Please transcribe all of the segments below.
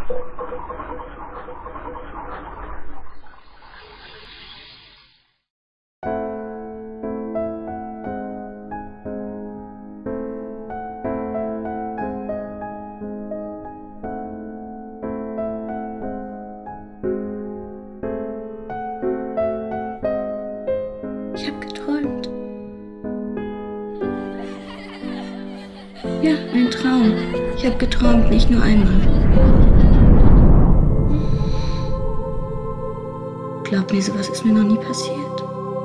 Ich habe geträumt. Ja, ein Traum. Ich habe geträumt, nicht nur einmal. Glaub mir, sowas ist mir noch nie passiert.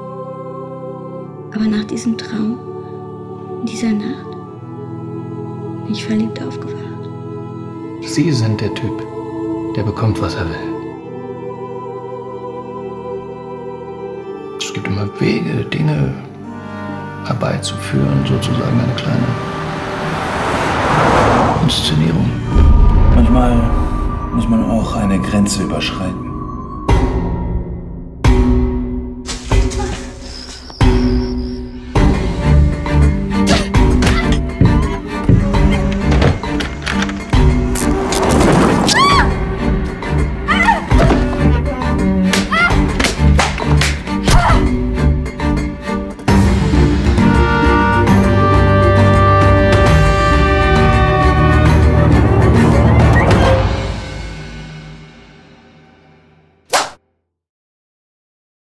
Aber nach diesem Traum, in dieser Nacht, bin ich verliebt aufgewacht. Sie sind der Typ, der bekommt, was er will. Es gibt immer Wege, Dinge herbeizuführen, sozusagen eine kleine Inszenierung. Manchmal muss man auch eine Grenze überschreiten.